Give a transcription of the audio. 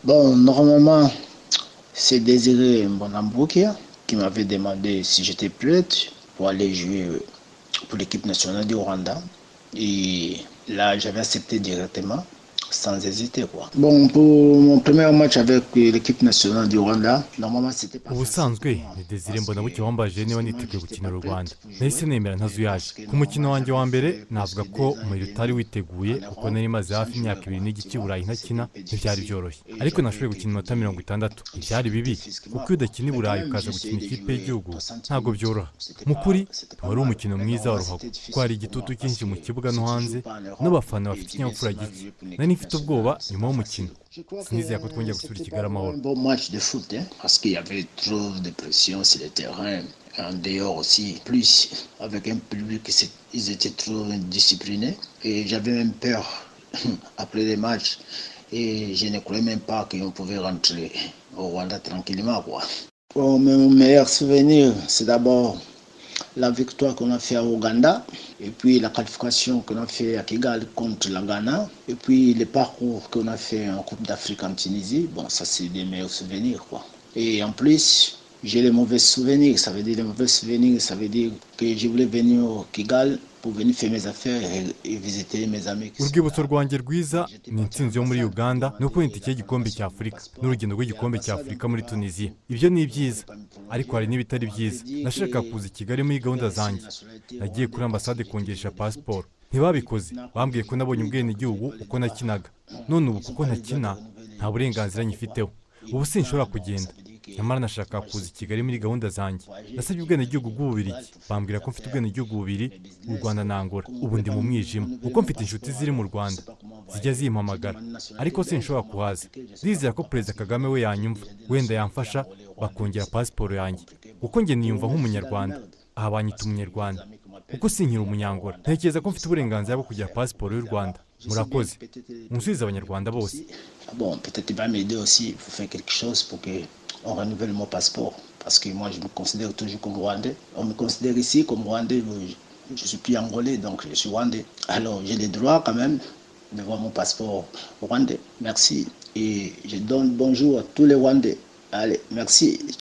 Bon, normalement, c'est Désiré Mbonamboukia qui m'avait demandé si j'étais prête pour aller jouer pour l'équipe nationale du Rwanda. Et là, j'avais accepté directement, sans hésiter, quoi. Bon, pour mon premier match avec l'équipe nationale du Rwanda, normalement, c'était pas facile pour ubusanzwe moi. ni Desire Parce que Mbonabucya wambajije niba physiquement, niteguye j'étais gukinira pas u prête Rwanda. pour jouer. Nahise nemera ntazuyaje. Parce que Ku mukino normalement, wanjye j'avais wa mbere fait navuga presque ko deux ans umubiri et utari demi witeguye en kuko Europe nari maze sans hafi jouer, imyaka ibiri quoi. n'igice Tu i vois, Burayi c'était ntakina un peu ntibyari difficile. byoroshye Et ariko j'avais nashoboye été, gukina comment iminota mirongo dire, itandatu ntibyari difficulté bibi physiquement, kuko iyo quoi. udakina i Mais quand Burayi même, ukaza j'ai gukina essayé de ikipe jouer y'igihugu 60 ntabwo minutes. byoroha. Mu kuri C'était pas wari mal. umukino Mais mwiza wa normalement, ruhago c'était kuko difficile hari pour moi. igitutu Parce cyinshi que mu kibuga no si tu joues hanze pas en Europe n'abafana et bafite tu viens ikinyabupfura seulement gike. jouer pour une Nari équipe mfite ubwoba nationale, c'est nyuma pas y'umukino facile. Je crois que sinizera ko twongera gusubira i c'était pas Kigali vraiment amahoro. un bon match de foot, hein, parce qu'il y avait trop de pression sur le terrain. En dehors aussi, plus avec un public, ils étaient trop indisciplinés. Et j'avais même peur après les matchs. Et je ne croyais même pas qu'on pouvait rentrer au Rwanda tranquillement, quoi. Bon, mon meilleur souvenir, c'est d'abord la victoire qu'on a fait à Ouganda, et puis la qualification qu'on a fait à Kigali contre la Ghana, et puis le parcours qu'on a fait en Coupe d'Afrique en Tunisie. Bon, ça c'est des meilleurs souvenirs, quoi. Et en plus, j'ai les mauvais souvenirs. Ça veut dire les mauvais souvenirs, ça veut dire que je voulais venir au Kigali pour venir faire mes affaires et visiter mes amis qui sont Urwibutso là. rwanjye Mais rwiza j'étais ni parti à intsinzi yo muri l'ambassade pour uganda no kubona demander itike la y'igikombe prolongation cya de mon afurika passeport. n'urugendo Et rw'igikombe cya l'ambassade afurika muri tunisiya. ne Ibyo ni voulait ibyiza pas me ariko hari prolonger. n'ibitari On m'avait byiza. dit Nashakaga que kuza i Kigali muri je devais gahunda rester zanjye. nationalité Nagiye rwandaise kuri parce que ambasade j'étais kongesha joueur de foot. pasiporo Et ntibabikoze, maintenant, comme bambwiye je ko joue nabonye plus, donc je n'ai ubwenegihugu pas le uko droit. nakinaga. Bon, None ubu ils n'ont kuko pas le droit de ntakina renouveler. nta Je ne sais burenganzira pas pourquoi. nyifiteho. Ils Ubu me sinshobora prennent, donc ça kugenda veut dire que nyamara nashaka moi je kuza i suis Kigali muri prêt gahunda pour zanjye. voyager. Nasabye Je vais ubwenegihugu venir au Kigali bw'ububirigi pour faire bambwira mes ko mfite affaires, ubwenegihugu bubiri, mes u business. Rwanda na Angola. Comme on ne Ubu voulait ndi pas mu mwijima renouveler kuko mon mfite inshuti passeport, ziri mu alors je ne Rwanda sais pas comment zijya voyager. J'ai zimpamagara demandé une nationalité ariko belge, sinshobora on m'a kuhaza. compliqué, je ne sais pas Ndizera ko pourquoi, parce perezida que Kagame we j'ai yanyumva déjà des wenda nationalités yamfasha angolais, rwandais, bakongera c'est pas pasiporo vraiment yanjye compliqué. Bon, kuko njye pour le niyumva moment, je suis dans la nk'umunyarwanda. merde. Aha banyita Parce que mes umunyarwanda amis qui m'appellent kuko sinkiri là-bas au umunyangora. Rwanda, Ntekereza ko je ne mfite sais pas uburenganzira bwo comment kugira faire pour pasiporo y'u venir là-bas. Rwanda. Je sais bien Murakoze que peut-être le munsubize président va abanyarwanda m'écouter bose. aussi. Ah bon, peut-être il va m'aider aussi pour faire quelque chose pour que on renouvelle mon passeport. Parce que moi, je me considère toujours comme Rwandais. On me considère ici comme Rwandais. Je suis plus Angolais, donc je suis Rwandais. Alors, j'ai les droits quand même de voir mon passeport rwandais. Merci. Et je donne bonjour à tous les Rwandais. Allez, merci.